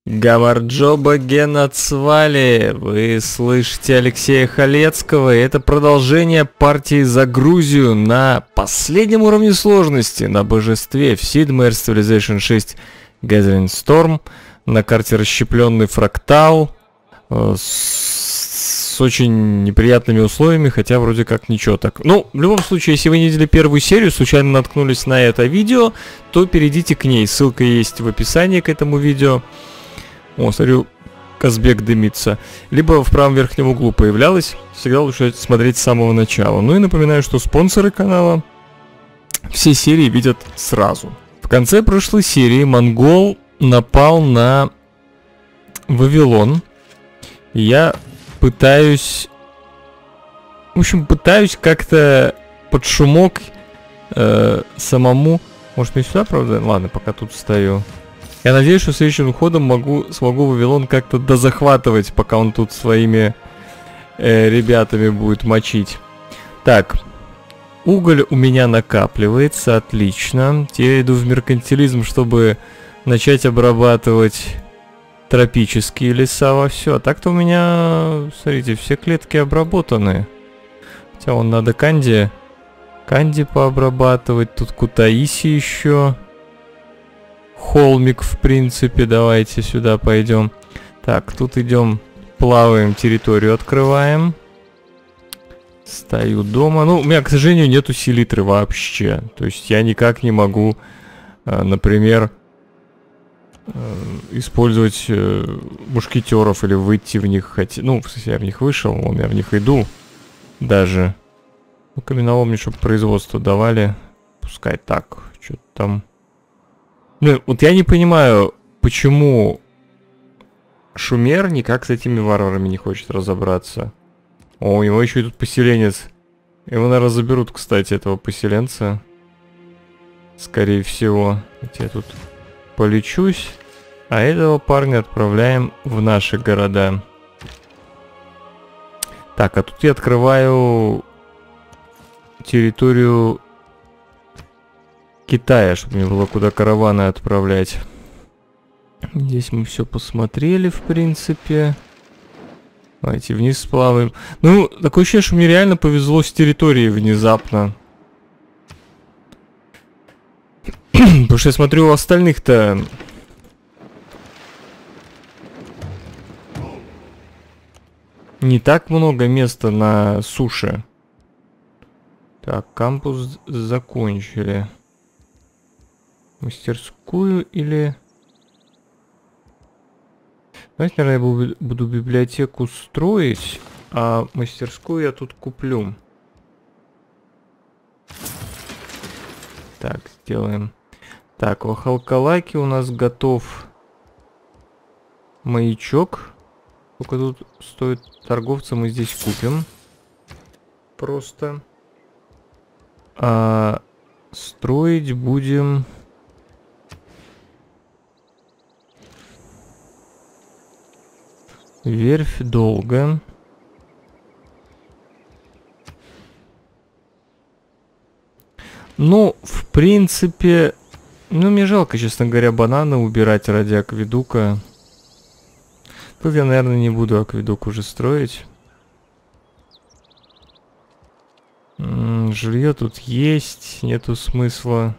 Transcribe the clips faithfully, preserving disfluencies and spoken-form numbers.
Гамарджоба Генацвали, вы слышите Алексея Халецкого, и это продолжение партии за Грузию на последнем уровне сложности, на божестве в Sid Meier's Civilization шесть Gathering Storm, на карте расщепленный фрактал, э, с, с очень неприятными условиями, хотя вроде как ничего так. Ну, в любом случае, если вы не видели первую серию, случайно наткнулись на это видео, то перейдите к ней, ссылка есть в описании к этому видео. О, смотрю, Казбек дымится. Либо в правом верхнем углу появлялась. Всегда лучше смотреть с самого начала. Ну и напоминаю, что спонсоры канала все серии видят сразу. В конце прошлой серии монгол напал на Вавилон. Я пытаюсь... В общем, пытаюсь как-то под шумок э, самому... Может, мне сюда, правда? Ладно, пока тут стою. Я надеюсь, что следующим ходом могу, смогу Вавилон как-то дозахватывать, пока он тут своими э, ребятами будет мочить. Так, уголь у меня накапливается, отлично. Я иду в меркантилизм, чтобы начать обрабатывать тропические леса во все. А так-то у меня, смотрите, все клетки обработаны. Хотя вон надо канди, канди пообрабатывать, тут Кутаиси еще. Холмик, в принципе, давайте сюда пойдем. Так, тут идем, плаваем, территорию открываем. Стою дома. Ну, у меня, к сожалению, нету селитры вообще. То есть я никак не могу, например, использовать мушкетеров или выйти в них. Хотя, ну, я в них вышел, вон я в них иду даже. Ну, каменоломни, чтобы производство давали. Пускай так, что-то там... Ну, вот я не понимаю, почему Шумер никак с этими варварами не хочет разобраться. О, у него еще и тут поселенец. Его, наверное, заберут, кстати, этого поселенца. Скорее всего. Я тут полечусь. А этого парня отправляем в наши города. Так, а тут я открываю территорию Китая, чтобы мне было куда караваны отправлять. Здесь мы все посмотрели, в принципе. Давайте вниз сплаваем. Ну, такое ощущение, что мне реально повезло с территорией внезапно. Потому что я смотрю, у остальных-то... не так много места на суше. Так, кампус закончили. Мастерскую или... Знаете, наверное, я буду библиотеку строить, а мастерскую я тут куплю. Так, сделаем. Так, в Халкалаке у нас готов маячок. Сколько тут стоит торговца, мы здесь купим. Просто. А строить будем... Верфь долго. Ну, в принципе... Ну, мне жалко, честно говоря, бананы убирать ради акведука. Тут я, наверное, не буду акведук уже строить. М-м, жилье тут есть, нету смысла.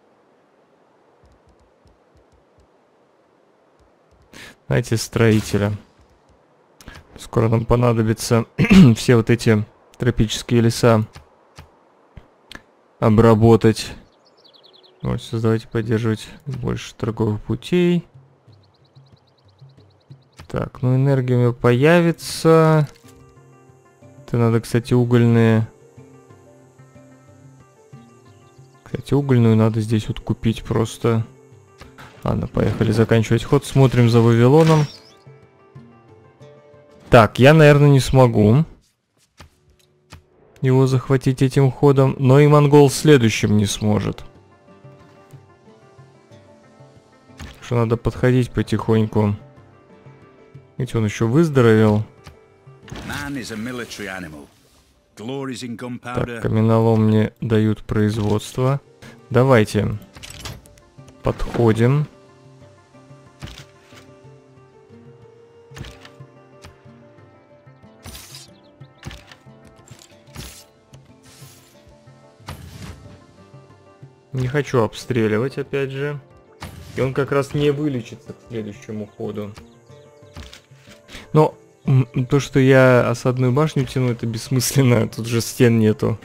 Знаете, строителя. Скоро нам понадобится все вот эти тропические леса обработать. Вот, создавайте, поддерживать больше торговых путей. Так, ну энергия у меня появится. Это надо, кстати, угольные. Кстати, угольную надо здесь вот купить просто. Ладно, поехали заканчивать ход. Смотрим за Вавилоном. Так, я, наверное, не смогу его захватить этим ходом, но и монгол следующим не сможет. Что надо подходить потихоньку. Видите, он еще выздоровел. Так, каменолом мне дают производство. Давайте подходим. Не хочу обстреливать, опять же. И он как раз не вылечится к следующему ходу. Но то, что я осадную башню тяну, это бессмысленно. Тут же стен нету.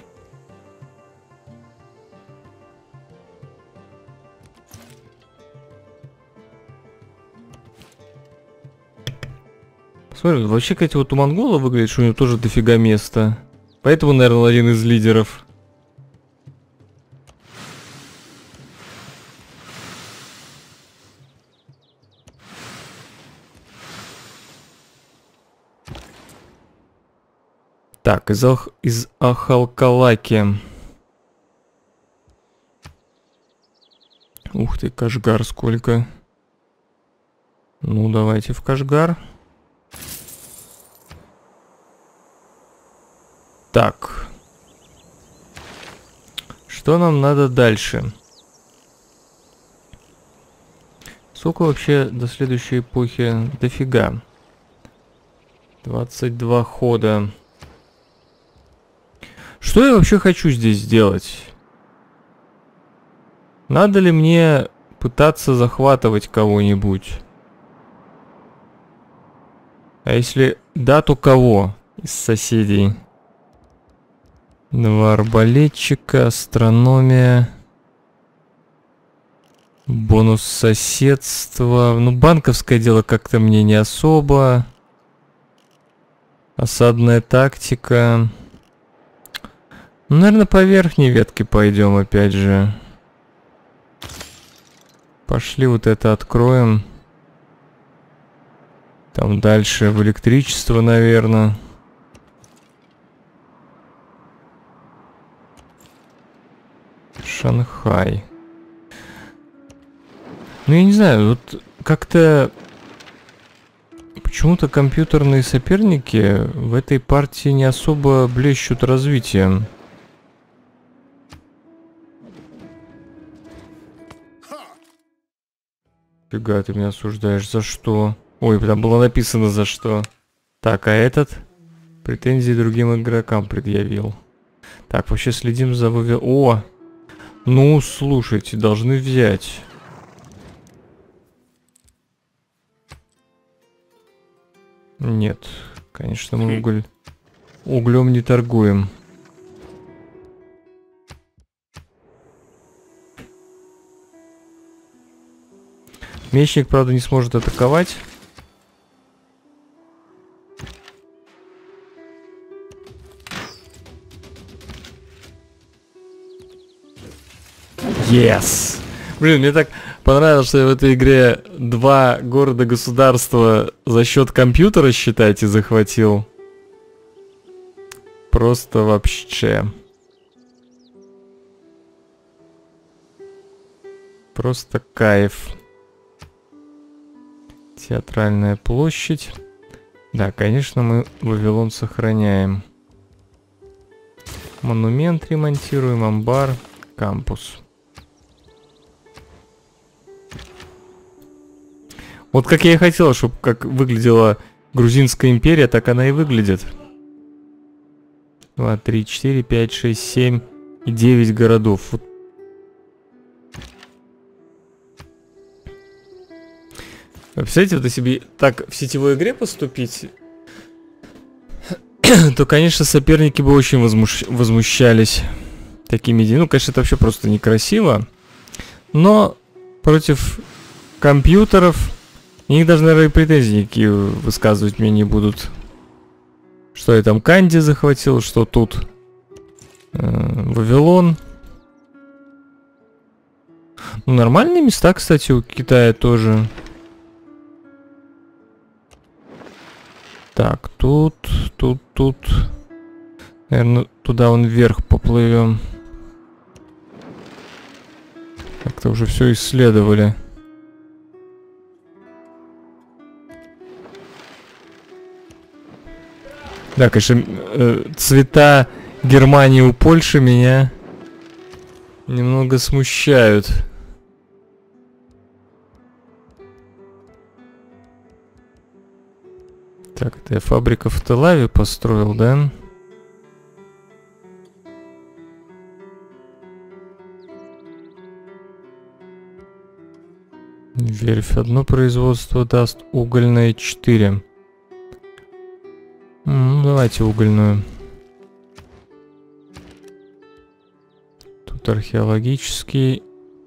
Смотри, вообще, кстати, вот у монгола выглядит, что у него тоже дофига места. Поэтому, наверное, он один из лидеров. Так, из, Ах... из Ахалкалаки. Ух ты, Кашгар сколько. Ну, давайте в Кашгар. Так. Что нам надо дальше? Сколько вообще до следующей эпохи? Дофига. двадцать два хода. Что я вообще хочу здесь сделать? Надо ли мне пытаться захватывать кого-нибудь? А если да, то кого из соседей? Два арбалетчика, астрономия, бонус соседства. Ну, банковское дело как-то мне не особо. Осадная тактика. Ну, наверное, по верхней ветке пойдем опять же. Пошли вот это откроем. Там дальше в электричество, наверное. Шанхай. Ну, я не знаю, вот как-то почему-то компьютерные соперники в этой партии не особо блещут развитием. Фига, ты меня осуждаешь, за что? Ой, там было написано за что. Так, а этот претензии другим игрокам предъявил. Так, вообще следим за Вавил... О! Ну, слушайте, должны взять. Нет, конечно, мы уголь... углем не торгуем. Мечник, правда, не сможет атаковать. Yes! Блин, мне так понравилось, что я в этой игре два города-государства за счет компьютера, считайте, захватил. Просто вообще. Просто кайф. Театральная площадь. Да, конечно, мы Вавилон сохраняем. Монумент ремонтируем, амбар, кампус. Вот как я и хотел, чтобы как выглядела Грузинская империя, так она и выглядит. два, три, четыре, пять, шесть, семь и девять городов. Вот. Представляете, вот если так в сетевой игре поступить, то, конечно, соперники бы очень возмущ... возмущались такими идеями. Ну, конечно, это вообще просто некрасиво. Но против компьютеров у них даже, наверное, претензии никакие высказывать мне не будут. Что я там Канди захватил, что тут э, Вавилон. Ну, нормальные места, кстати, у Китая тоже. Так, тут, тут, тут. Наверное, туда вон вверх поплывем. Как-то уже все исследовали. Да, конечно, э, цвета Германии у Польши меня немного смущают. Так, это я фабрика в Тель-Авиве построил, да? Верфь одно производство даст, угольное четыре. Ну, давайте угольную. Тут археологический.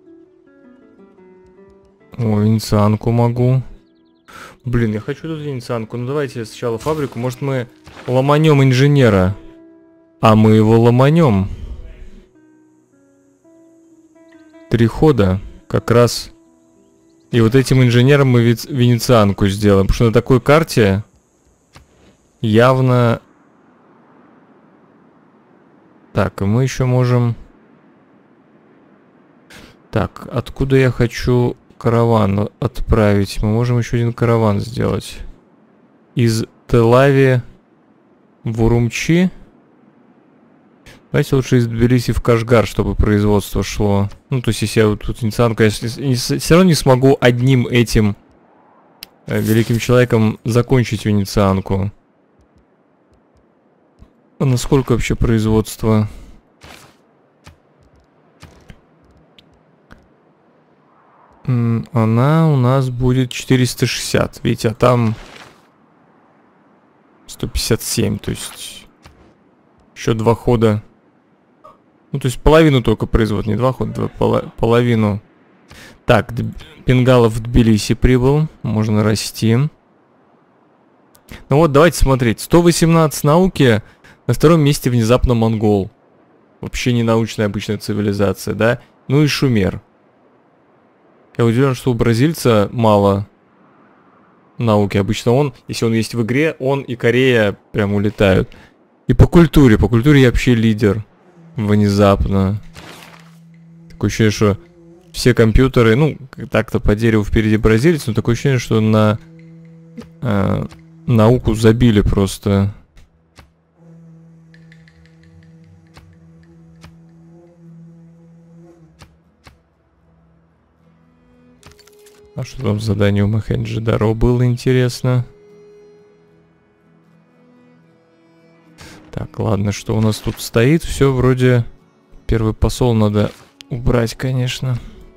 О, венецианку могу. Блин, я хочу тут венецианку. Ну давайте сначала фабрику. Может мы ломанем инженера. А мы его ломанем. Три хода. Как раз. И вот этим инженером мы венецианку сделаем. Потому что на такой карте явно... Так, и мы еще можем... Так, откуда я хочу караван отправить? Мы можем еще один караван сделать. Из Тель-Ави в Урумчи. Давайте лучше из Тбилиси в Кашгар, чтобы производство шло. Ну, то есть, если я вот тут венецианку, я все равно не смогу одним этим э, великим человеком закончить венецианку. А насколько вообще производство? М, она у нас будет четыреста шестьдесят. Видите, а там сто пятьдесят семь, то есть еще два хода. Ну, то есть половину только производит, не два хода, два, поло, половину. Так, Пенгалов в Тбилиси прибыл, можно расти. Ну вот, давайте смотреть. сто восемнадцать науки, на втором месте внезапно монгол. Вообще не научная обычная цивилизация, да? Ну и шумер. Я удивлен, что у бразильца мало науки. Обычно он, если он есть в игре, он и Корея прям улетают. И по культуре, по культуре я вообще лидер. Внезапно. Такое ощущение, что все компьютеры, ну, так-то по дереву впереди бразилец, но такое ощущение, что на э, науку забили просто. А что там задание у Мохенджо-Даро было, интересно? Так, ладно, что у нас тут стоит? Все вроде... Первый посол надо убрать, конечно.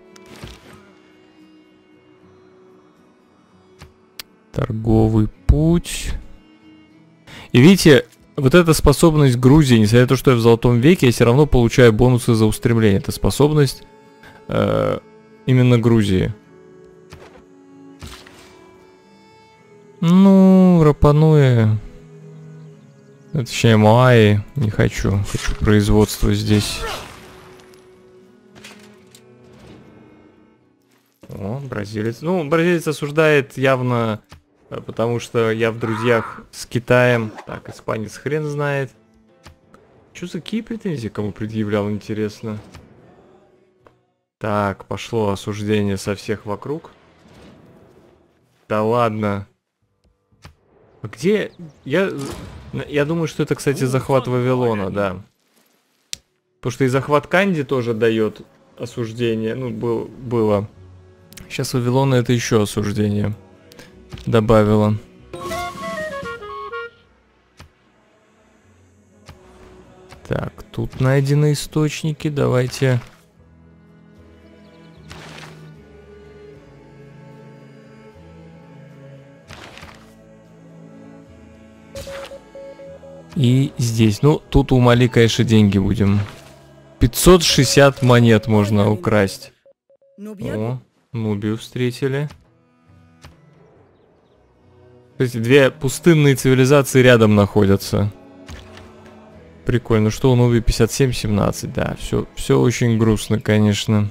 Торговый путь. И видите, вот эта способность Грузии, несмотря на то, что я в Золотом веке, я все равно получаю бонусы за устремление. Это способность э, именно Грузии. Ну, Рапануэ... Точнее, Моаи не хочу. Хочу производство здесь. О, бразилец. Ну, бразилец осуждает явно, потому что я в друзьях с Китаем. Так, испанец хрен знает. Что за какие претензии кому предъявлял, интересно? Так, пошло осуждение со всех вокруг. Да ладно. А где... Я... Я думаю, что это, кстати, захват Вавилона, да. Потому что и захват Канди тоже дает осуждение. Ну, был, было. Сейчас Вавилона это еще осуждение добавило. Так, тут найдены источники. Давайте... И здесь. Ну, тут у Мали, конечно, деньги будем. пятьсот шестьдесят монет можно украсть. О, Нубию встретили. Кстати, две пустынные цивилизации рядом находятся. Прикольно. Что у Нубии пятьдесят семь семнадцать? Да, все, все очень грустно, конечно.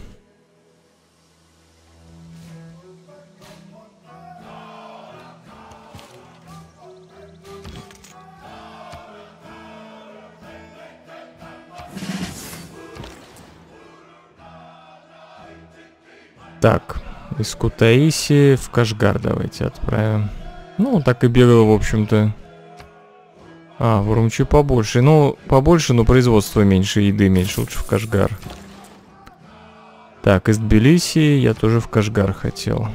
Так, из Кутаиси в Кашгар давайте отправим. Ну, так и бегало, в общем-то. А, в Урумчи побольше. Ну, побольше, но производство меньше, еды меньше. Лучше в Кашгар. Так, из Тбилиси я тоже в Кашгар хотел.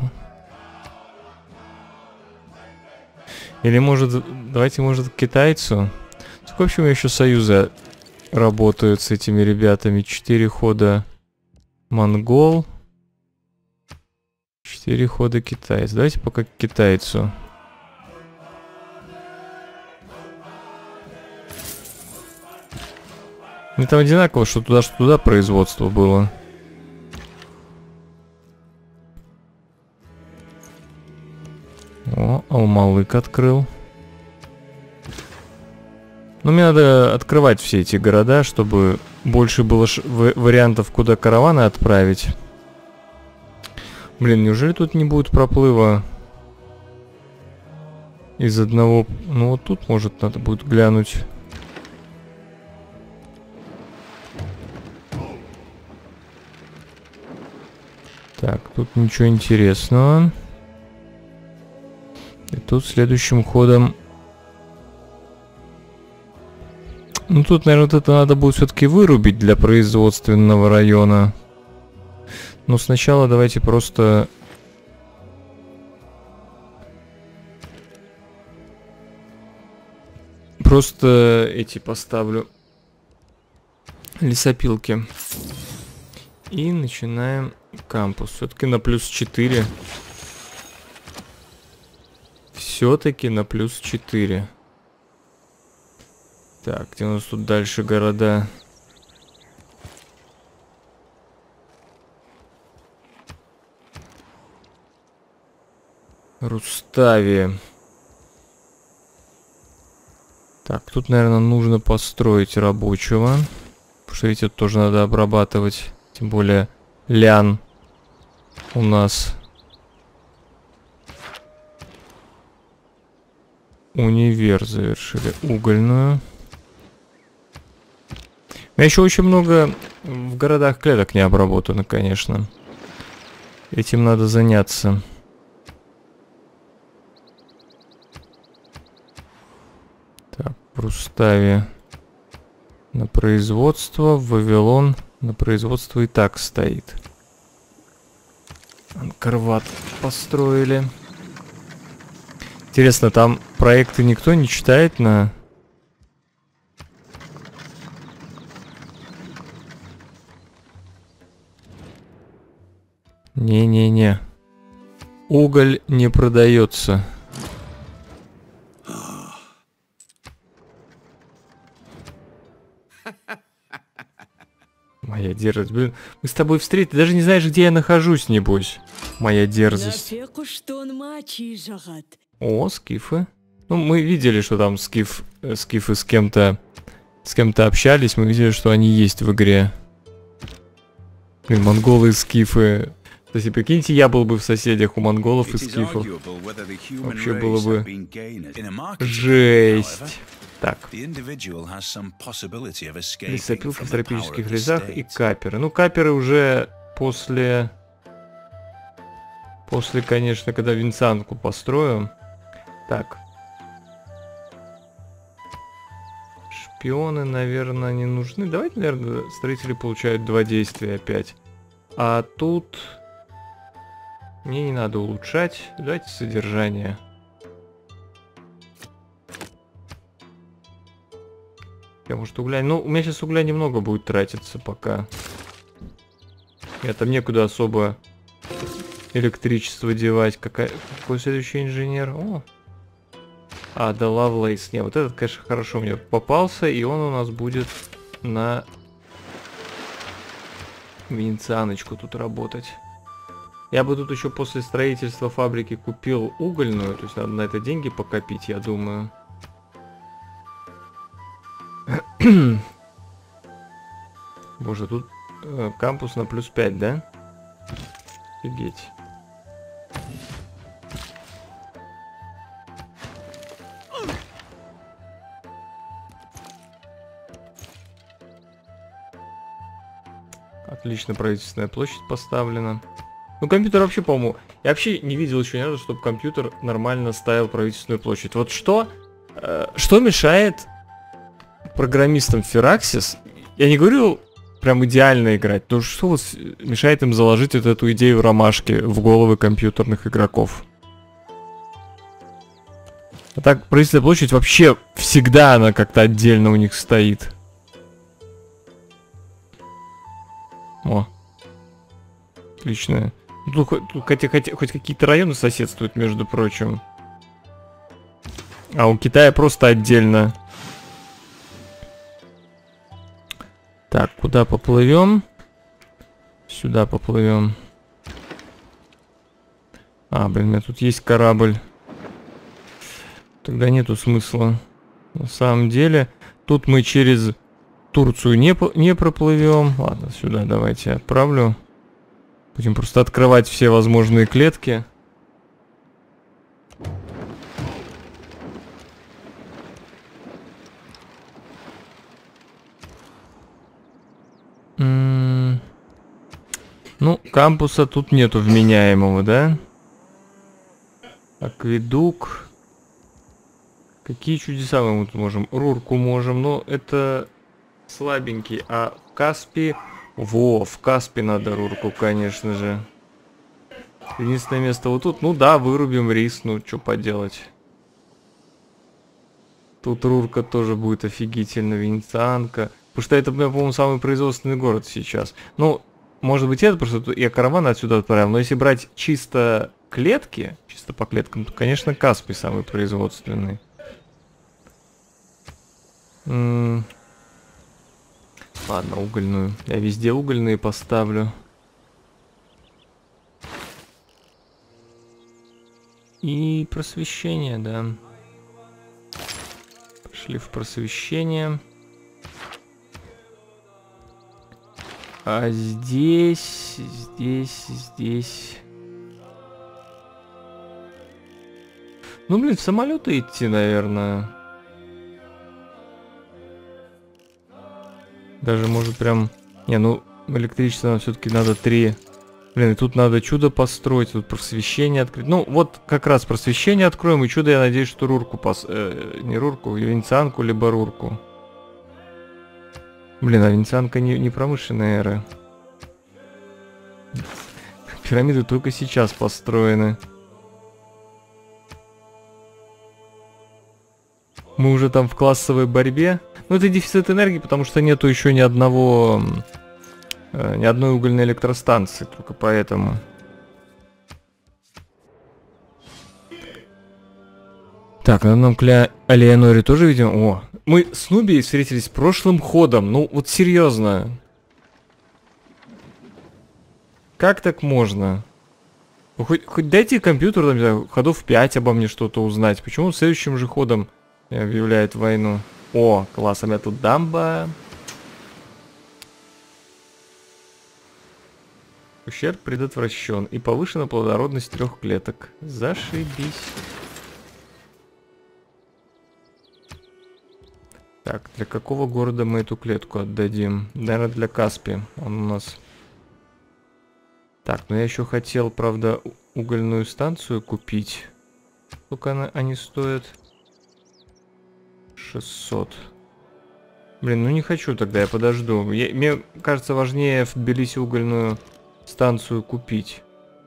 Или может, давайте, может, к китайцу? Сколько вообще у меня еще союза работают с этими ребятами? Четыре хода монгол. Переходы китайцев. Давайте пока к китайцу. Мне там одинаково, что туда, что туда производство было. О, Алмалык открыл. Ну, мне надо открывать все эти города, чтобы больше было ш вариантов, куда караваны отправить. Блин, неужели тут не будет проплыва из одного... Ну, вот тут, может, надо будет глянуть. Так, тут ничего интересного. И тут следующим ходом... Ну, тут, наверное, вот это надо будет все-таки вырубить для производственного района. Но сначала давайте просто... Просто эти поставлю. Лесопилки. И начинаем кампус. Все-таки на плюс четыре. Все-таки на плюс четыре. Так, где у нас тут дальше города? Руставия. Так, тут, наверное, нужно построить рабочего. Потому что, видите, тут тоже надо обрабатывать. Тем более, лян у нас. Универ завершили. Угольную. У меня еще очень много в городах клеток не обработано, конечно. Этим надо заняться. Так, в Руставе на производство, Вавилон на производство и так стоит. Анкарват построили. Интересно, там проекты никто не читает на... Не-не-не. Уголь не продается. Моя дерзость. Блин, мы с тобой встретились. Даже не знаешь, где я нахожусь, небось. Моя дерзость. О, скифы. Ну, мы видели, что там скиф, э, скифы с кем-то с кем-то общались. Мы видели, что они есть в игре. Блин, монголы и скифы. Кстати, прикиньте, я был бы в соседях у монголов и скифов. Вообще было бы жесть. Так. Лесопилки в тропических лесах и каперы. Ну, каперы уже после... После, конечно, когда винсанку построю. Так. Шпионы, наверное, не нужны. Давайте, наверное, строители получают два действия опять. А тут... Мне не надо улучшать. Давайте содержание. Я, может, угля... Ну, у меня сейчас угля немного будет тратиться пока. Я там некуда особо электричество девать. Какая... Какой следующий инженер? О! А, да, Лавлейс. Не, вот этот, конечно, хорошо мне попался. И он у нас будет на венецианочку тут работать. Я бы тут еще после строительства фабрики купил угольную. То есть надо на это деньги покопить, я думаю. Боже, тут э, кампус на плюс пять, да? Офигеть. Отлично, правительственная площадь поставлена. Ну, компьютер вообще, по-моему... Я вообще не видел еще ни разу, чтобы компьютер нормально ставил правительственную площадь. Вот что... Э, что мешает программистам Firaxis? Я не говорю прям идеально играть, но что вот мешает им заложить вот эту идею ромашки в головы компьютерных игроков? А так, правительственная площадь вообще всегда она как-то отдельно у них стоит. О. Отличная Тут, хоть, тут хотя, хотя, хоть какие-то районы соседствуют, между прочим. А у Китая просто отдельно. Так, куда поплывем? Сюда поплывем. А, блин, у меня тут есть корабль. Тогда нету смысла. На самом деле, тут мы через Турцию не, не проплывем. Ладно, сюда давайте отправлю. Будем просто открывать все возможные клетки. М-м- ну, кампуса тут нету вменяемого, да? Акведук. Какие чудеса мы тут можем? Рурку можем, но это слабенький. А в Каспии... Во, в Каспе надо рурку, конечно же. Единственное место вот тут. Ну да, вырубим рис, ну что поделать. Тут рурка тоже будет офигительно, венецианка. Потому что это, по-моему, самый производственный город сейчас. Ну, может быть это, потому что я караван отсюда отправил. Но если брать чисто клетки, чисто по клеткам, то, конечно, Каспий самый производственный. М-м- Ладно, угольную. Я везде угольные поставлю. И просвещение, да. Пошли в просвещение. А здесь, здесь, здесь... Ну, блин, в самолеты идти, наверное. Даже может прям... Не, ну, электричество нам все-таки надо три... Блин, и тут надо чудо построить, тут просвещение открыть. Ну, вот как раз просвещение откроем, и чудо, я надеюсь, что рурку пос... Э, не рурку, венецианку, либо рурку. Блин, а венецианка не, не промышленная эра. Пирамиды только сейчас построены. Мы уже там в классовой борьбе. Ну, это дефицит энергии, потому что нету еще ни одного... Э, ни одной угольной электростанции, только поэтому. Так, надо нам к Алиэноре тоже видим. О, мы с Нубией встретились прошлым ходом. Ну, вот серьезно. Как так можно? Хоть, хоть дайте компьютеру, там, не знаю, ходов пять обо мне что-то узнать. Почему следующим же ходом объявляет войну? О, класс, у меня тут дамба. Ущерб предотвращен. И повышена плодородность трех клеток. Зашибись. Так, для какого города мы эту клетку отдадим? Наверное, для Каспи. Он у нас... Так, ну я еще хотел, правда, угольную станцию купить. Сколько она, они стоят? шестьсот. Блин, ну не хочу тогда, я подожду. Я, мне кажется, важнее в Тбилиси угольную станцию купить.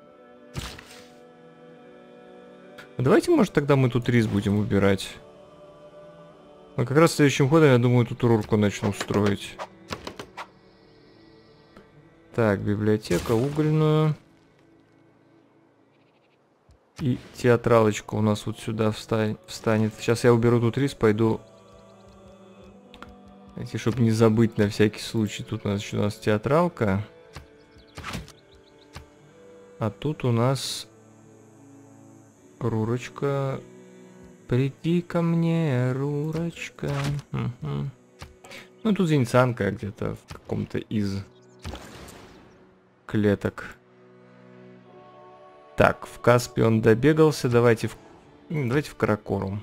Давайте, может, тогда мы тут рис будем убирать. Но как раз следующим ходом, я думаю, тут рурку начну строить. Так, библиотека угольную. И театралочка у нас вот сюда встанет. Сейчас я уберу тут рис, пойду... Знаете, чтобы не забыть на всякий случай. Тут у нас еще у нас театралка. А тут у нас... Рурочка. Приди ко мне, Рурочка. Угу. Ну, тут венецианка где-то в каком-то из клеток. Так, в Каспи он добегался. Давайте в, давайте в Каракорум.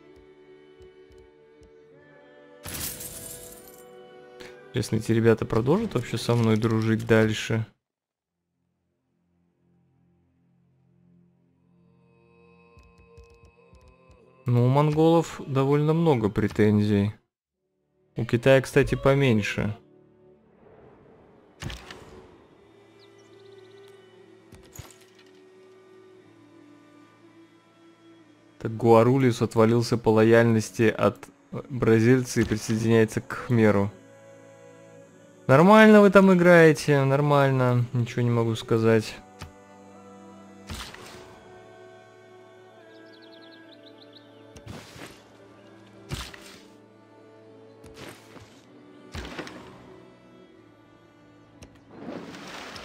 Интересно, эти ребята продолжат вообще со мной дружить дальше? Ну, у монголов довольно много претензий. У Китая, кстати, поменьше. Так, Гуарулис отвалился по лояльности от бразильца и присоединяется к Хмеру. Нормально вы там играете, нормально, ничего не могу сказать.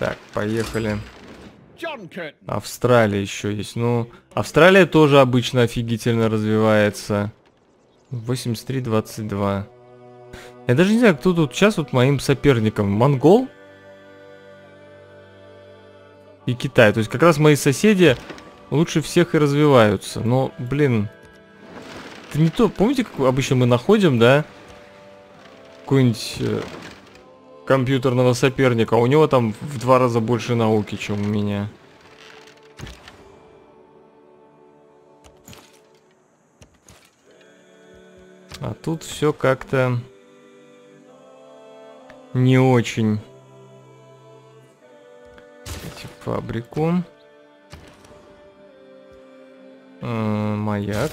Так, поехали. Австралия еще есть. Ну, Австралия тоже обычно офигительно развивается. восемьдесят три двадцать два. Я даже не знаю, кто тут сейчас вот моим соперником. Монгол? И Китай. То есть как раз мои соседи лучше всех и развиваются. Но, блин, это не то. Помните, как обычно мы находим, да? Какой-нибудь э, компьютерного соперника. У него там в два раза больше науки, чем у меня. А тут все как-то не очень. Эти фабрику. Э, маяк.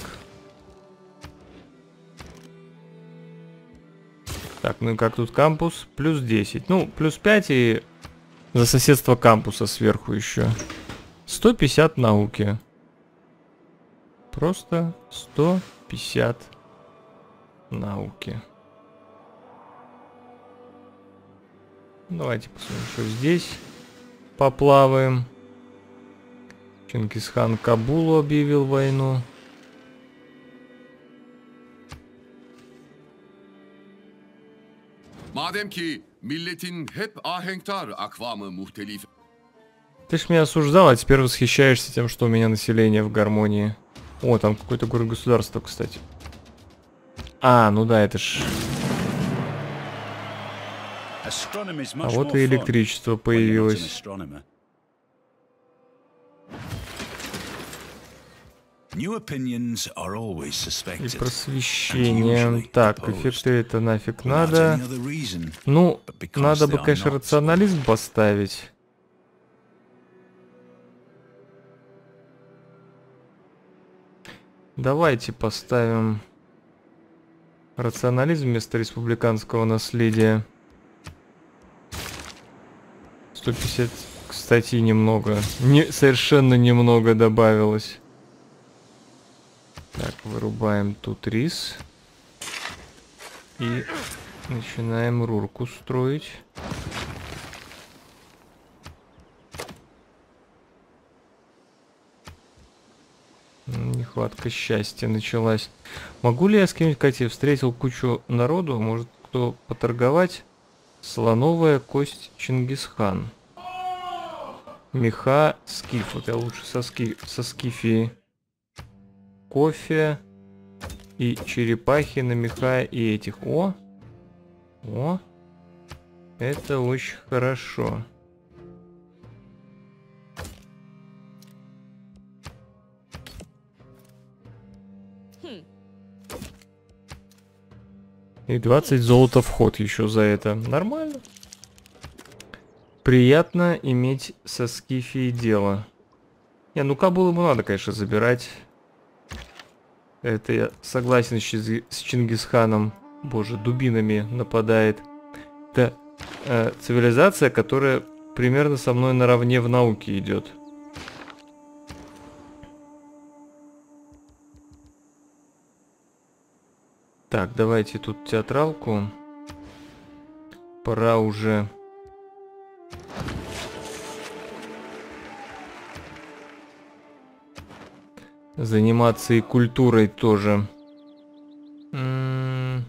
Так, ну и как тут кампус? Плюс десять. Ну, плюс пять и за соседство кампуса сверху еще. сто пятьдесят науки. Просто сто пятьдесят науки. Давайте посмотрим, что здесь. Поплаваем. Чингисхан Кабулу объявил войну. Madem ki milletin hep ahenktar akvamı muhtelif. Ты ж меня осуждал, а теперь восхищаешься тем, что у меня население в гармонии. О, там какой-то город-государство, кстати. А, ну да, это ж... А вот и электричество появилось. И просвещение. Так, эффекты это нафиг надо. Ну, надо бы, конечно, рационализм поставить. Давайте поставим рационализм вместо республиканского наследия. сто пятьдесят, кстати, немного. Не, совершенно немного добавилось. Так, вырубаем тут рис. И начинаем рурку строить. Нехватка счастья началась. Могу ли я с кем-нибудь, Катя, встретил кучу народу? Может, кто поторговать? Слоновая кость Чингисхан. Меха скиф. Вот я лучше со, ски... со скифии. Кофе. И черепахи на меха и этих. О! О! Это очень хорошо. И двадцать золота в ход еще за это. Нормально. Приятно иметь со скифией дело. Не, ну Кабул ему надо, конечно, забирать. Это я согласен с Чингисханом. Боже, дубинами нападает. Это э, цивилизация, которая примерно со мной наравне в науке идет. Так, давайте тут театралку. Пора уже... заниматься и культурой тоже. М-м-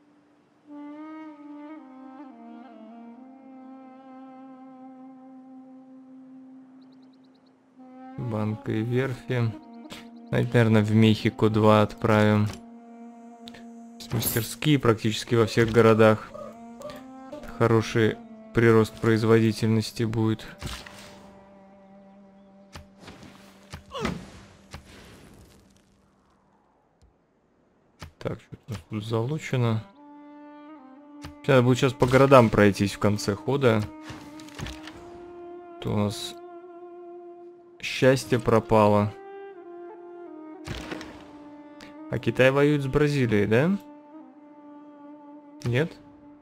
Банка и верфи. Наверное, в Мехико два отправим. Мастерские практически во всех городах. Хороший прирост производительности будет. Так, что у нас тут залучено. Надо будет сейчас по городам пройтись в конце хода. То у нас счастье пропало. А Китай воюет с Бразилией, да? Нет?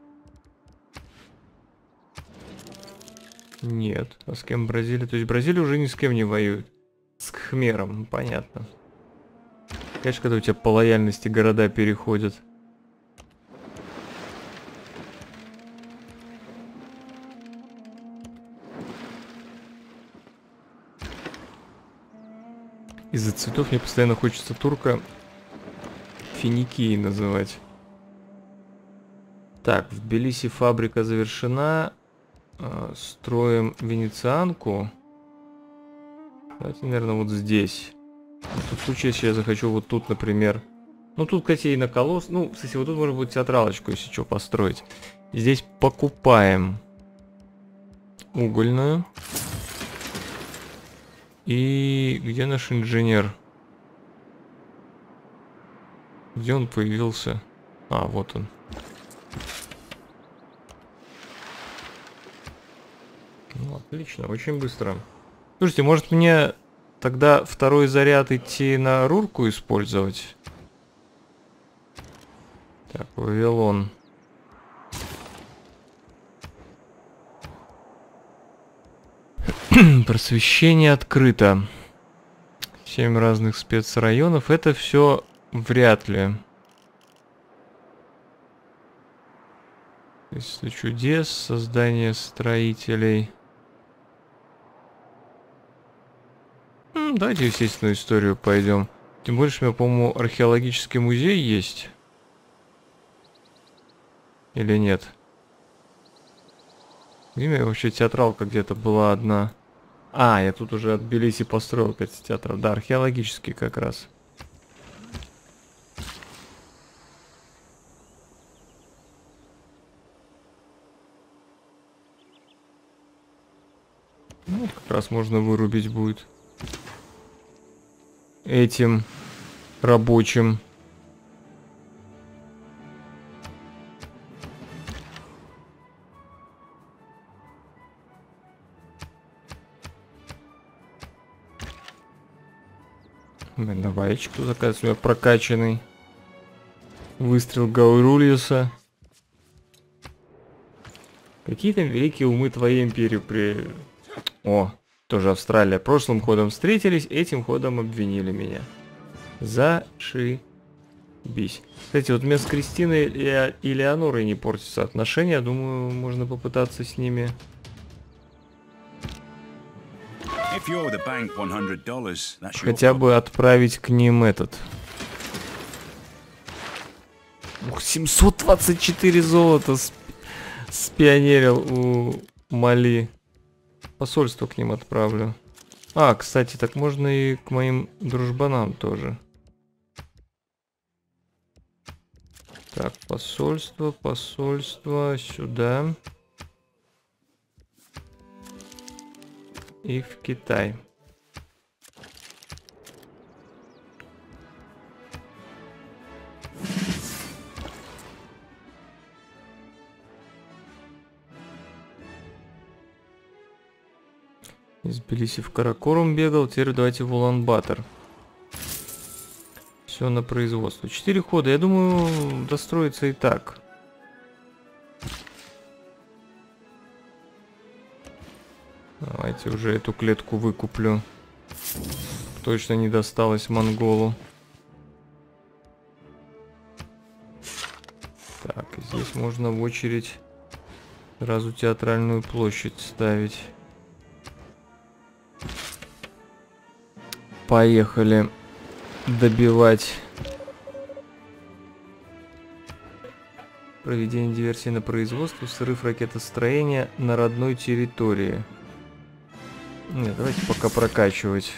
Нет. А с кем Бразилия? То есть Бразилия уже ни с кем не воюет. С Кхмером, понятно. Конечно, когда у тебя по лояльности города переходят. Из-за цветов мне постоянно хочется турка Финикией называть. Так, в Тбилиси фабрика завершена. Э, строим венецианку. Давайте, наверное, вот здесь. В том случае, если я захочу вот тут, например. Ну, тут котейный колосс. Ну, кстати, вот тут можно будет театралочку, если что, построить. Здесь покупаем угольную. И где наш инженер? Где он появился? А, вот он. Ну, отлично, очень быстро. Слушайте, может мне тогда второй заряд идти на рурку использовать? Так, Вавилон. Просвещение открыто. Семь разных спецрайонов. Это все вряд ли. Если чудес, создание строителей. М, давайте естественную историю пойдем. Тем более, что у меня, по-моему, археологический музей есть. Или нет? Имя вообще театралка где-то была одна. А, я тут уже от Тбилиси построил, кстати, театр. Да, археологический как раз. Ну, как раз можно вырубить будет. Этим рабочим. Давайчик тут заказывается, у меня прокачанный. Выстрел Гаурулиуса. Какие там великие умы твоей империи при... О, тоже Австралия. Прошлым ходом встретились, этим ходом обвинили меня. Зашибись. Кстати, вот у меня с Кристиной и, и Леонорой не портятся отношения. Думаю, можно попытаться с ними... Хотя бы отправить к ним этот. Ух, семьсот двадцать четыре золота сп... спионерил у Мали. Посольство к ним отправлю. А, кстати, так можно и к моим дружбанам тоже. Так, посольство, посольство сюда. И в Китай. Из Тбилиси в Каракорум бегал, теперь давайте в Улан-Батор. Все на производство. Четыре хода, я думаю, достроится и так. Давайте уже эту клетку выкуплю. Точно не досталось монголу. Так, здесь можно в очередь сразу театральную площадь ставить. Поехали добивать. Проведение диверсии на производство, срыв ракетостроения на родной территории. Нет, давайте пока прокачивать.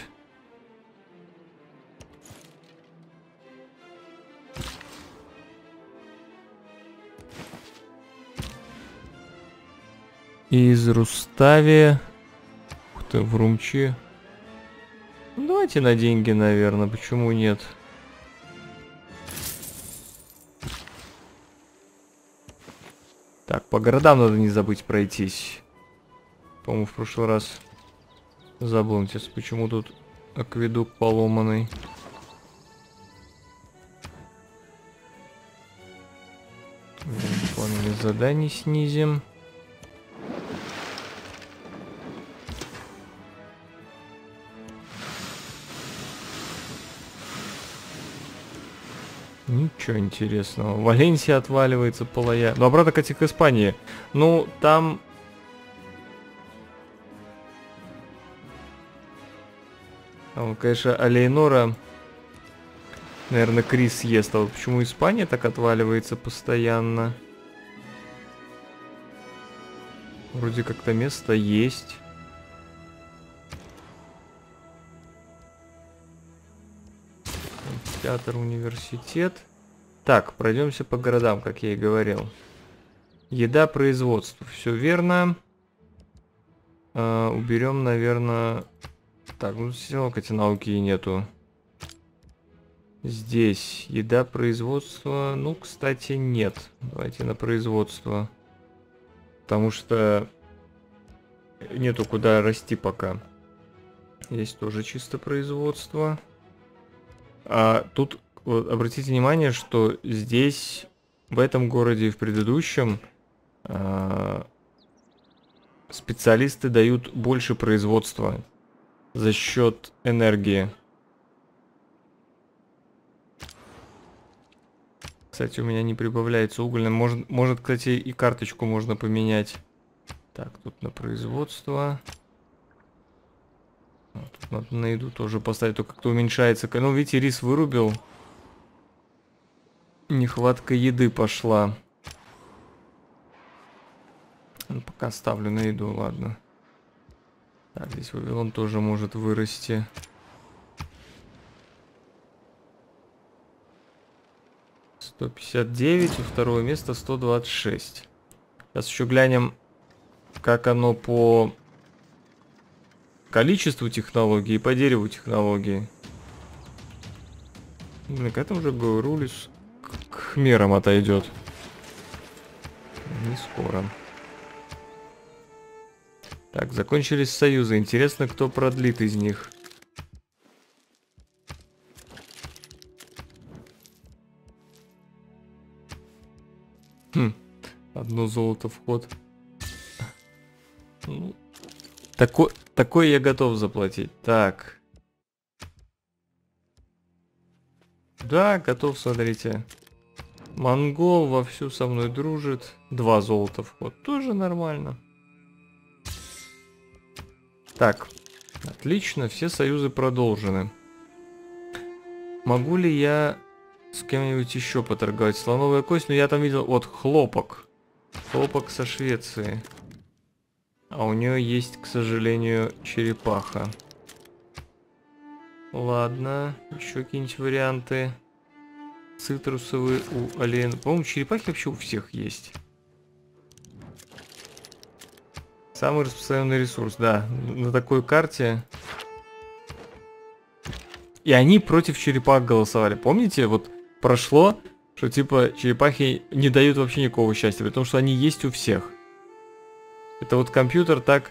Из Рустави. Ух ты, в Румчи. Ну, давайте на деньги, наверное. Почему нет? Так, по городам надо не забыть пройтись. По-моему, в прошлый раз забыл. Сейчас почему тут акведук поломанный. Выполнение заданий снизим. Ничего интересного. Валенсия отваливается, полая. Ну, обратно, кстати, к Испании. Ну, там... Там, конечно, Алейнора, наверное, Крис ест. А вот почему Испания так отваливается постоянно? Вроде как-то место есть. Театр, университет. Так, пройдемся по городам, как я и говорил. Еда, производство. Все верно. А, уберем, наверное... Так, ну все равно эти науки и нету. Здесь еда, производство. Ну, кстати, нет. Давайте на производство. Потому что нету куда расти пока. Есть тоже чисто производство. А тут вот, обратите внимание, что здесь, в этом городе и в предыдущем, а, специалисты дают больше производства за счет энергии. Кстати, у меня не прибавляется угольно. Может, может, кстати, и карточку можно поменять. Так, тут на производство. Тут надо на еду тоже поставить, только как-то уменьшается. Ну, видите, рис вырубил. Нехватка еды пошла. Ну, пока ставлю на еду, ладно. Так, здесь Вавилон тоже может вырасти. сто пятьдесят девять, у второго места сто двадцать шесть. Сейчас еще глянем, как оно по количеству технологий и по дереву технологий. Блин, к этому же Гурулис к хмерам отойдет. Не скоро. Так, закончились союзы. Интересно, кто продлит из них. Хм, одно золото в ход. Ну, такой, такой я готов заплатить. Так. Да, готов, смотрите. Монгол вовсю со мной дружит. Два золота в ход. Тоже нормально. Так. Отлично, все союзы продолжены. Могу ли я с кем-нибудь еще поторговать? Слоновая кость, но я там видел... Вот, хлопок. Хлопок со Швеции. А у нее есть, к сожалению, черепаха. Ладно, еще какие-нибудь варианты. Цитрусовые у Ален. По-моему, черепахи вообще у всех есть. Самый распространенный ресурс, да. На такой карте. И они против черепах голосовали. Помните, вот прошло, что типа черепахи не дают вообще никакого счастья, потому что они есть у всех. Это вот компьютер так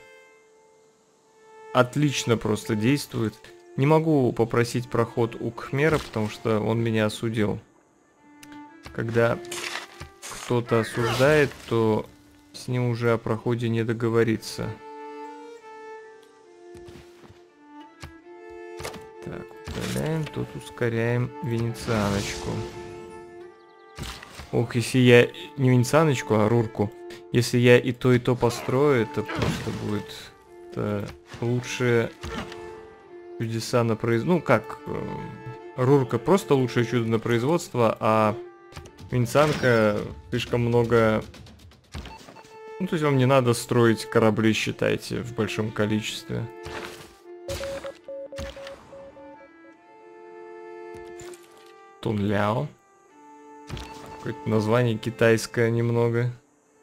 отлично просто действует. Не могу попросить проход у Кхмера, потому что он меня осудил. Когда кто-то осуждает, то с ним уже о проходе не договориться. Так, удаляем, тут ускоряем венецианочку. Ох, если я не венецианочку, а рурку. Если я и то, и то построю, это просто будет это лучшие чудеса на производство. Ну как, рурка просто лучшее чудо на производство, а венецианка слишком много... Ну, то есть вам не надо строить корабли, считайте, в большом количестве. Тунляо. Какое-то название китайское немного.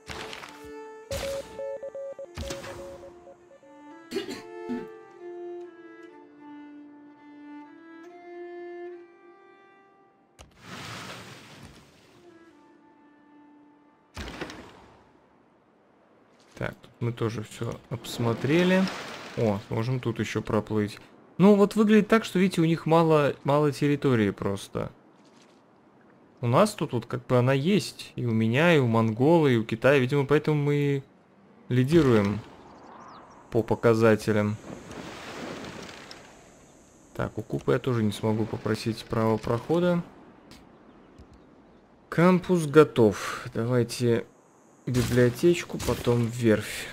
Так, тут мы тоже все обсмотрели. О, можем тут еще проплыть. Ну, вот выглядит так, что, видите, у них мало, мало территории просто. У нас тут вот как бы она есть. И у меня, и у Монгола, и у Китая. Видимо, поэтому мы лидируем по показателям. Так, у Купы я тоже не смогу попросить право прохода. Кампус готов. Давайте... библиотечку, потом верфь.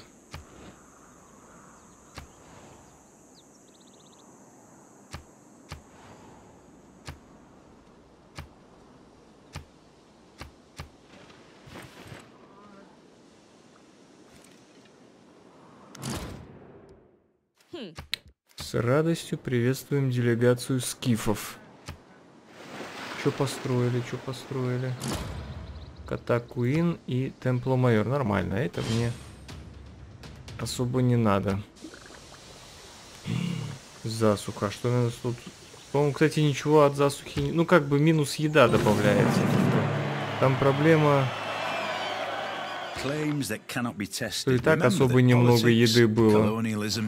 С радостью приветствуем делегацию скифов. Что построили, что построили? Катакуин и Темпло-Майор. Нормально, это мне особо не надо. Засуха. Что у нас тут? По-моему, кстати, ничего от засухи... Ну, как бы минус еда добавляется. Там проблема... Что и так особо немного еды было.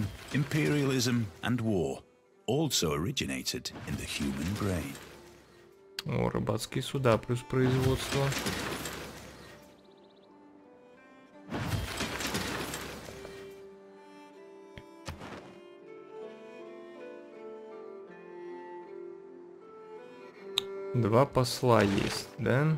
О, рыбацкие суда плюс производство. Два посла есть, да?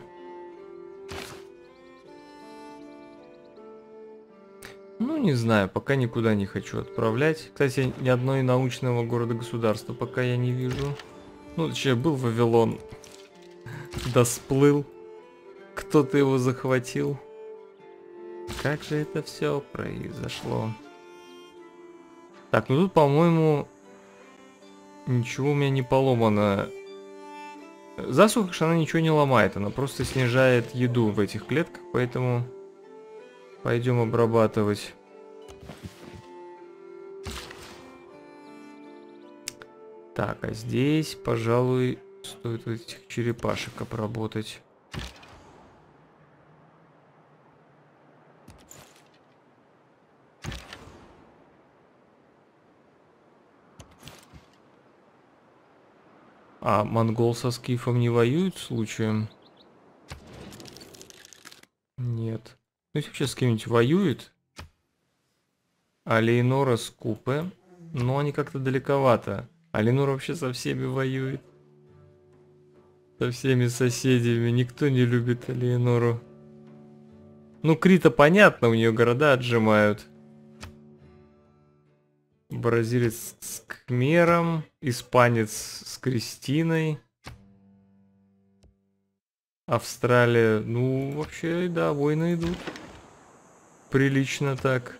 Ну, не знаю, пока никуда не хочу отправлять. Кстати, ни одной научного города-государства пока я не вижу. Ну, точнее, был Вавилон. Да сплыл. Кто-то его захватил. Как же это все произошло? Так, ну тут, по-моему, ничего у меня не поломано. Засуха, она ничего не ломает. Она просто снижает еду в этих клетках, поэтому... Пойдем обрабатывать. Так, а здесь, пожалуй, стоит этих черепашек обработать. А монгол со скифом не воюют случаем? Нет. Ну, если вообще с кем-нибудь воюет, а Лейнора с Купе, но они как-то далековато. А Лейнора вообще со всеми воюет. Со всеми соседями. Никто не любит Лейнору. Ну, Крита понятно, у нее города отжимают. Бразилец с Кхмером, испанец с Кристиной. Австралия, ну, вообще, да, войны идут. Прилично так.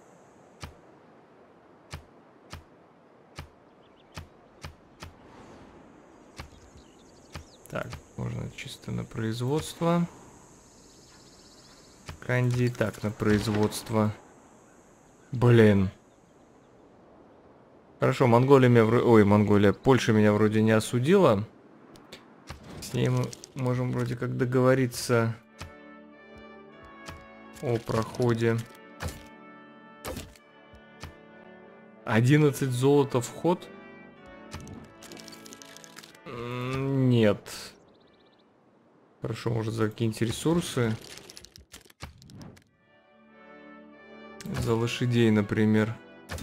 Так, можно чисто на производство. Канди, так, на производство. Блин. Хорошо, Монголия меня... Вро... Ой, Монголия, Польша меня вроде не осудила. С ней мы можем вроде как договориться о проходе. одиннадцать золота вход? Нет. Хорошо, может, за какие-нибудь ресурсы? За лошадей, например.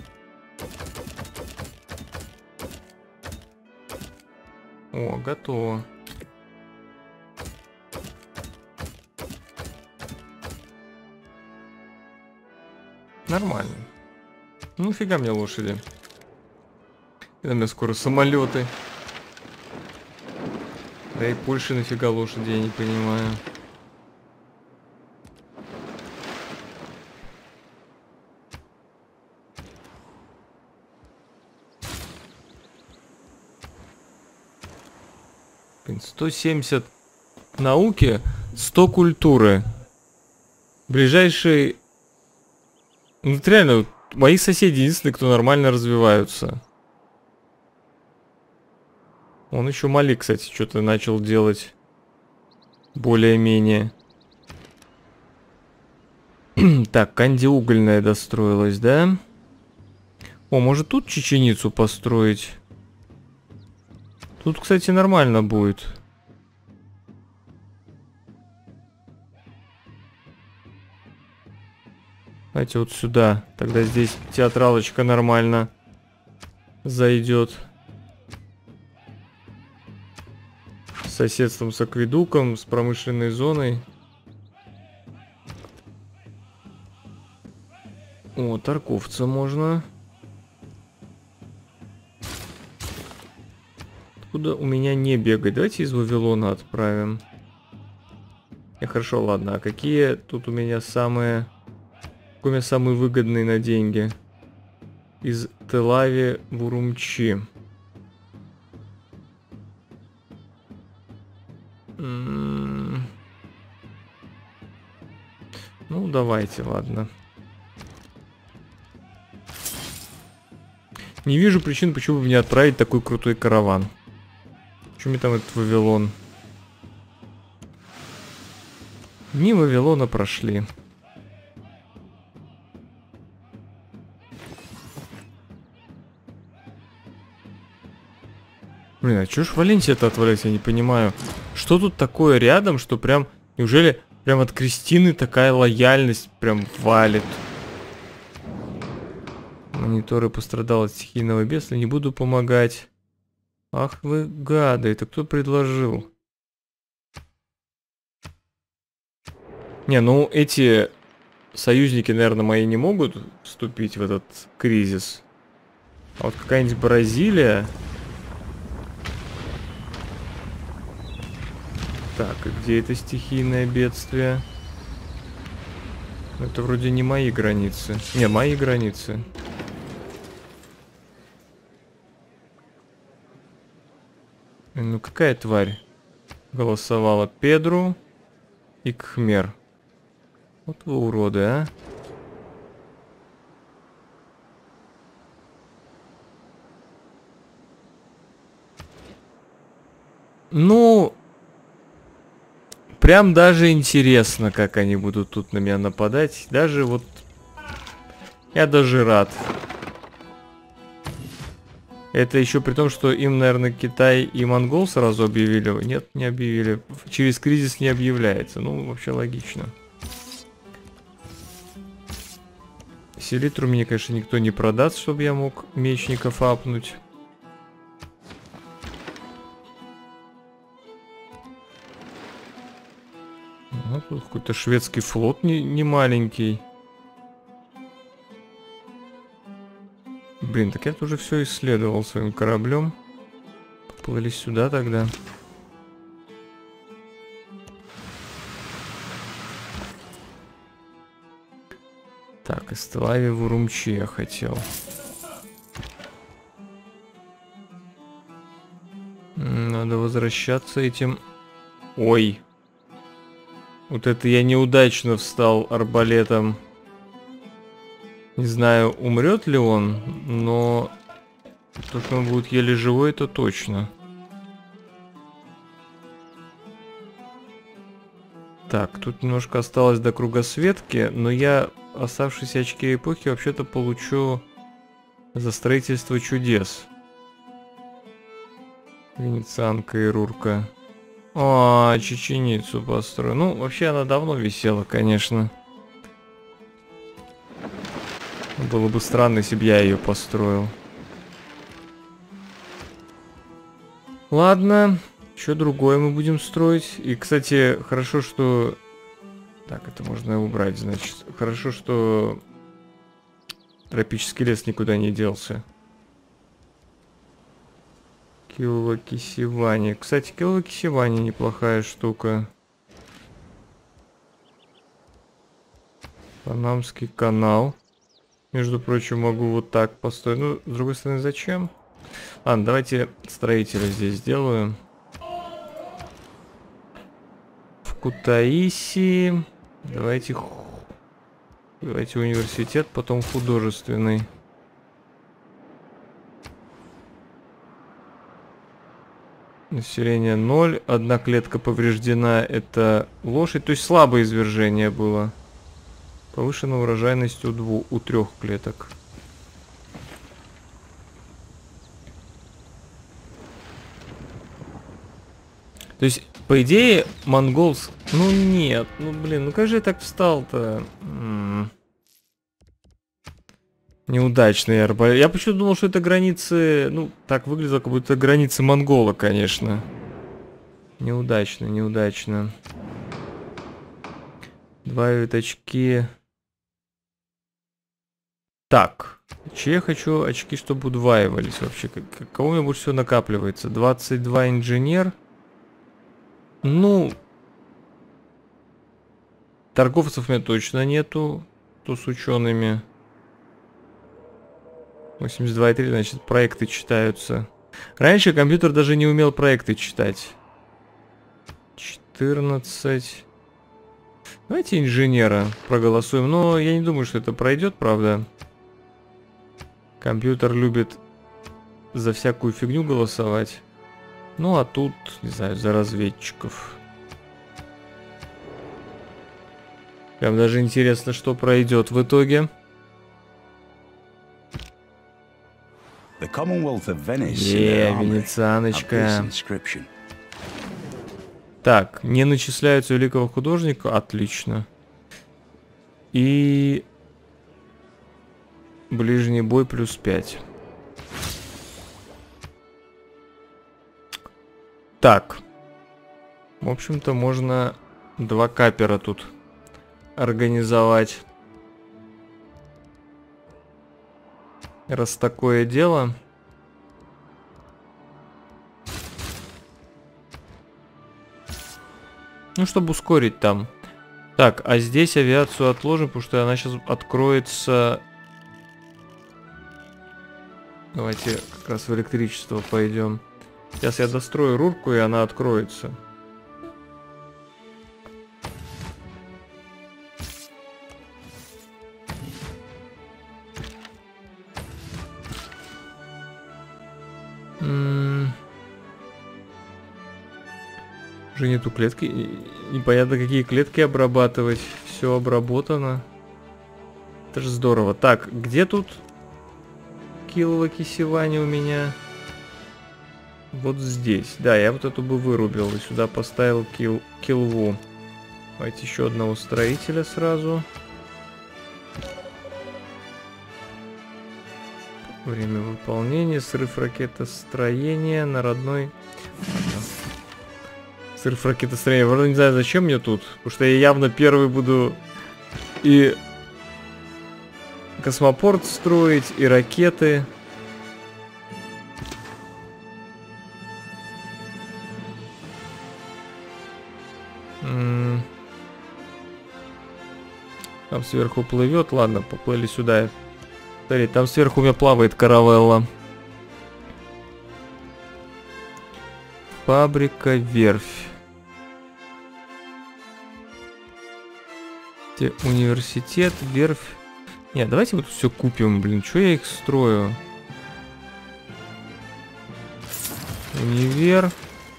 О, готово. Нормально. Ну фига мне лошади. И на меня скоро самолеты. Да и Польше нафига лошади, я не понимаю. сто семьдесят науки, сто культуры. Ближайший... Ну, реально, мои соседи единственные, кто нормально развиваются. Он еще Мали, кстати, что-то начал делать более-менее. Так, Канди угольная достроилась, да? О, может тут чеченицу построить? Тут, кстати, нормально будет. Давайте вот сюда. Тогда здесь театралочка нормально зайдет. С соседством с акведуком, с промышленной зоной. О, торговца можно. Откуда у меня не бегать? Давайте из Вавилона отправим. И хорошо, ладно. А какие тут у меня самые... Какой у меня самый выгодный на деньги? из Телави в Урумчи. М-м- Ну, давайте, ладно. Не вижу причин, почему бы мне отправить такой крутой караван. Почему мне там этот Вавилон? Дни Вавилона прошли. Блин, а чё ж Валенсия-то отваляется, я не понимаю. Что тут такое рядом, что прям... Неужели прям от Кристины такая лояльность прям валит? Мониторы пострадал от стихийного бедствия, не буду помогать. Ах вы гады, это кто предложил? Не, ну эти союзники, наверное, мои не могут вступить в этот кризис. А вот какая-нибудь Бразилия... Так, и где это стихийное бедствие? Это вроде не мои границы. Не, мои границы. Ну какая тварь голосовала? Педру и Кхмер. Вот вы уроды, а. Ну... Прям даже интересно, как они будут тут на меня нападать. Даже вот... Я даже рад. Это еще при том, что им, наверное, Китай и Монгол сразу объявили. Нет, не объявили. Через кризис не объявляется. Ну, вообще логично. Селитру мне, конечно, никто не продаст, чтобы я мог мечников апнуть. Ну, тут какой-то шведский флот не, не маленький. Блин, так я тут уже все исследовал своим кораблем. Поплыли сюда тогда. Так, из Телави в Урумчи я хотел. Надо возвращаться этим. Ой. Вот это я неудачно встал арбалетом. Не знаю, умрет ли он, но то, что он будет еле живой, это точно. Так, тут немножко осталось до кругосветки, но я оставшиеся очки эпохи вообще-то получу за строительство чудес. Венецианка и Рурка. А, чеченицу построю. Ну, вообще она давно висела, конечно. Было бы странно, если бы я ее построил. Ладно, что другое мы будем строить. И, кстати, хорошо, что... Так, это можно убрать, значит. Хорошо, что тропический лес никуда не делся. Килвакисевани. Кстати, Килвакисевани неплохая штука. Панамский канал. Между прочим, могу вот так построить. Ну, с другой стороны, зачем? Ладно, давайте строителя здесь сделаю. В Кутаиси. Давайте... Давайте университет, потом художественный. Население ноль. Одна клетка повреждена. Это лошадь. То есть слабое извержение было. Повышенная урожайность у, двух, у трех клеток. То есть, по идее, монголс... Ну нет, ну блин, ну как же я так встал-то? М-м. Неудачный арбалет. Я почему-то думал, что это границы... Ну, так выглядело, как будто границы Монгола, конечно. Неудачно, неудачно. Добавить очки. Так. Че я хочу очки, чтобы удваивались вообще? Кого у меня больше всего накапливается? двадцать два инженер. Ну... Торговцев у меня точно нету. То с учеными. восемьдесят два и три, значит, проекты читаются. Раньше компьютер даже не умел проекты читать. четырнадцать. Давайте инженера проголосуем. Но я не думаю, что это пройдет, правда. Компьютер любит за всякую фигню голосовать. Ну, а тут, не знаю, за разведчиков. Прям даже интересно, что пройдет в итоге. Е, венецианочка. Так, не начисляются великого художника. Отлично. И ближний бой плюс пять. Так. В общем-то, можно два капера тут организовать. Раз такое дело. Ну, чтобы ускорить там. Так, а здесь авиацию отложим, потому что она сейчас откроется. Давайте как раз в электричество пойдем. Сейчас я дострою рурку, и она откроется. М-м- Уже нету клетки. Непонятно, какие клетки обрабатывать. Все обработано. Это же здорово. Так, где тут килла кисевани у меня? Вот здесь. Да, я вот эту бы вырубил и сюда поставил кил килву. Давайте еще одного строителя сразу. Время выполнения. Срыв ракетостроения на родной... Срыв ракетостроения. Правда, не знаю, зачем мне тут. Потому что я явно первый буду и космопорт строить, и ракеты. Там сверху плывет. Ладно, поплыли сюда. Смотри, там сверху у меня плавает каравелла. Фабрика, верфь. Где университет, верфь. Нет, давайте вот все купим, блин. Чё я их строю? Универ.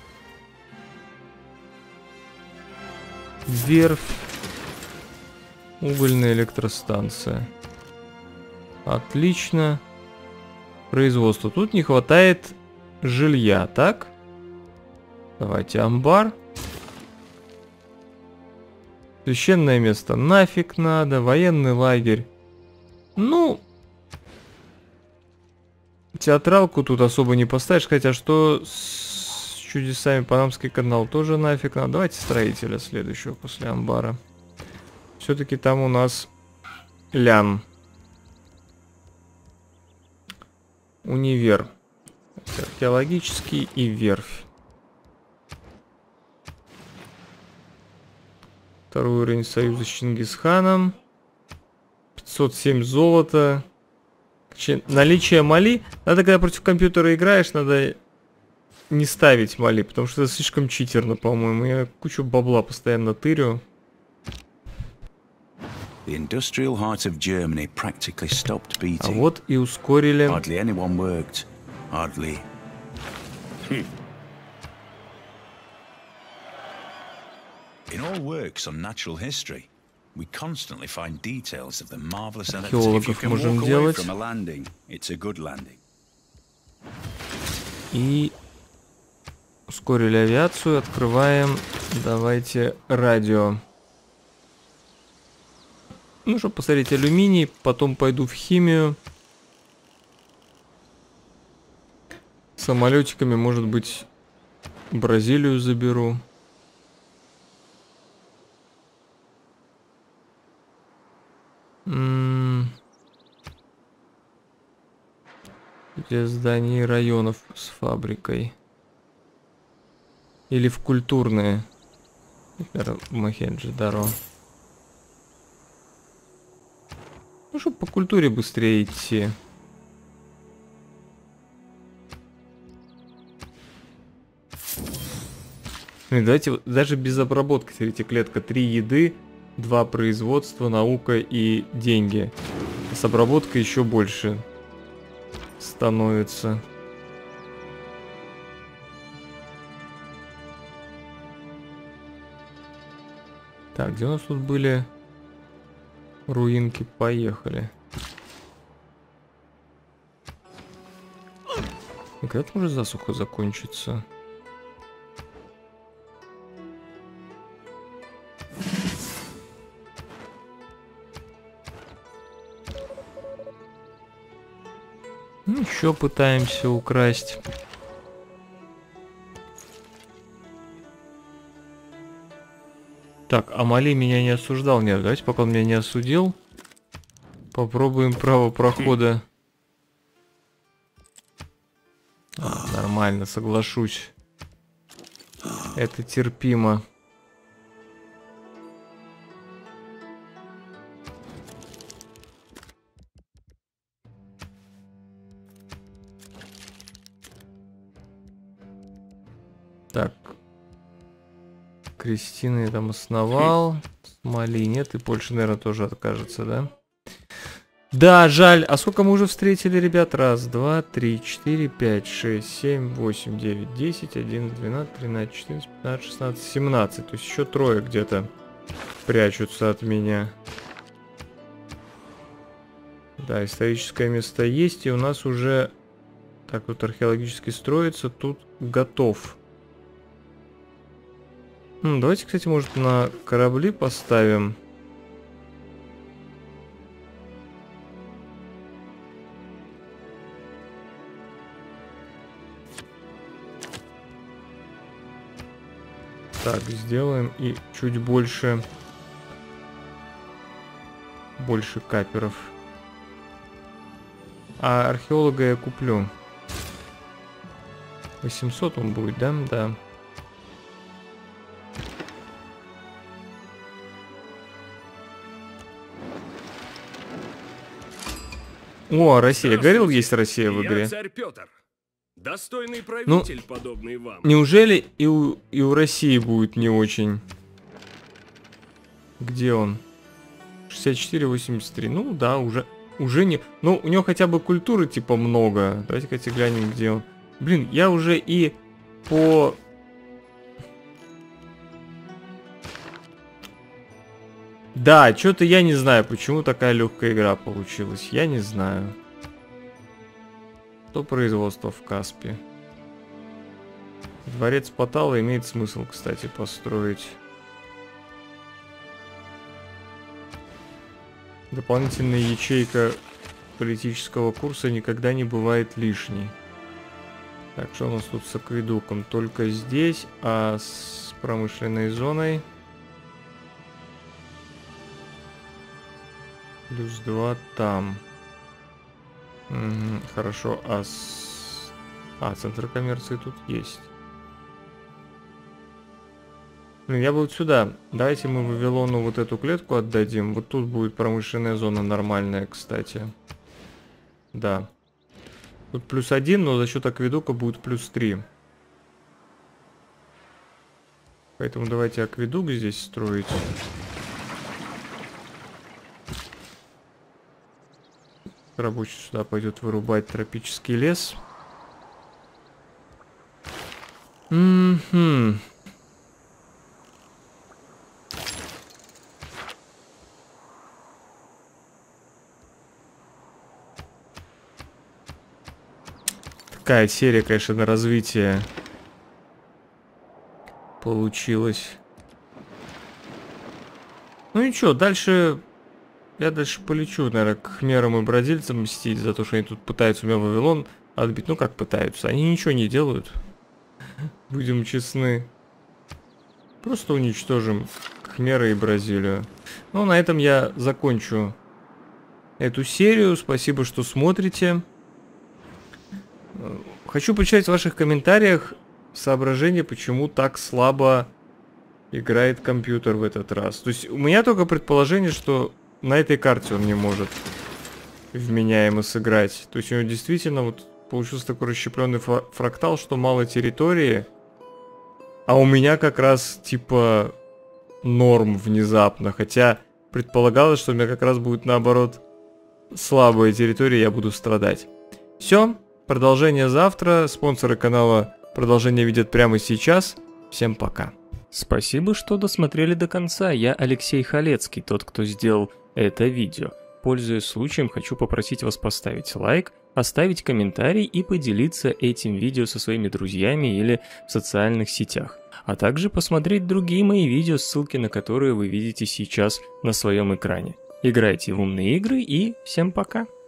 Верфь. Угольная электростанция. Отлично. Производство. Тут не хватает жилья, так? Давайте амбар. Священное место нафиг надо. Военный лагерь. Ну, театралку тут особо не поставишь. Хотя что с чудесами, Панамский канал тоже нафиг надо. Давайте строителя следующего после амбара. Все-таки там у нас лян. Универ. Археологический и верфь. Второй уровень союза с Чингисханом. пятьсот семь золота. Наличие мали. Надо, когда против компьютера играешь, надо не ставить мали, потому что это слишком читерно, по-моему. Я кучу бабла постоянно тырю. The industrial heart of Germany practically stopped beating. А вот и ускорили. Hardly anyone worked. Hardly. In all works on natural history, we constantly find details of the marvelous electricity. If you can walk away from a landing, it's a good landing. И ускорили авиацию, открываем. Давайте радио. Ну, чтобы посмотреть алюминий, потом пойду в химию. Самолетиками, может быть, Бразилию заберу. М-м- Где здания районов с фабрикой? Или в культурные? Например, в Мохенджо-Даро. Ну, чтобы по культуре быстрее идти. Ну, давайте даже без обработки. Смотрите, клетка три еды, два производства, наука и деньги. С обработкой еще больше становится. Так, где у нас тут были руинки? Поехали. И когда там уже засуха закончится? Еще пытаемся украсть. Так, Амали меня не осуждал. Нет, давайте, пока он меня не осудил, попробуем право прохода. А, нормально, соглашусь. Это терпимо. Так. Кристина я там основал. Смоли нет, и Польша, наверное, тоже откажется, да? Да, жаль. А сколько мы уже встретили, ребят? Раз, два, три, четыре, пять, шесть, семь, восемь, девять, десять, одиннадцать, двенадцать, тринадцать, четырнадцать, пятнадцать, шестнадцать, семнадцать. То есть еще трое где-то прячутся от меня. Да, историческое место есть, и у нас уже... Так, вот археологически строится, тут готов. М, давайте, кстати, может, на корабли поставим. Так, сделаем и чуть больше... Больше каперов. А археолога я куплю. восемьсот он будет, да? Да. О, Россия. Говорил, есть Россия в игре. Я царь Петр. Достойный правитель, ну, подобный вам. Неужели и у, и у России будет не очень? Где он? шестьдесят четыре восемьдесят три. Ну да, уже, уже не... Ну, у него хотя бы культуры типа много. Давайте, кстати, глянем, где он. Блин, я уже и по... Да, что-то я не знаю, почему такая легкая игра получилась. Я не знаю. То производство в Каспе. Дворец Патала имеет смысл, кстати, построить. Дополнительная ячейка политического курса никогда не бывает лишней. Так, что у нас тут с акведуком? Только здесь, а с промышленной зоной... Плюс два там. Угу, хорошо, а с... А, центр коммерции тут есть. Ну, я бы вот сюда. Давайте мы Вавилону вот эту клетку отдадим. Вот тут будет промышленная зона нормальная, кстати. Да. Тут плюс один, но за счет акведука будет плюс три. Поэтому давайте акведук здесь строить. Рабочий сюда пойдет вырубать тропический лес. М-м-м. Такая серия, конечно, на развитие получилась. Ну ничего, дальше... Я дальше полечу, наверное, к хмерам и бразильцам мстить за то, что они тут пытаются у меня Вавилон отбить. Ну как пытаются? Они ничего не делают. Будем честны. Просто уничтожим Хмеры и Бразилию. Ну, на этом я закончу эту серию. Спасибо, что смотрите. Хочу почитать в ваших комментариях соображения, почему так слабо играет компьютер в этот раз. То есть у меня только предположение, что на этой карте он не может вменяемо сыграть. То есть у него действительно вот получился такой расщепленный фрактал, что мало территории. А у меня как раз типа норм внезапно. Хотя предполагалось, что у меня как раз будет наоборот слабая территория, я буду страдать. Все, продолжение завтра. Спонсоры канала продолжение видят прямо сейчас. Всем пока. Спасибо, что досмотрели до конца. Я Алексей Халецкий, тот, кто сделал это видео. Пользуясь случаем, хочу попросить вас поставить лайк, оставить комментарий и поделиться этим видео со своими друзьями или в социальных сетях. А также посмотреть другие мои видео, ссылки на которые вы видите сейчас на своем экране. Играйте в умные игры и всем пока!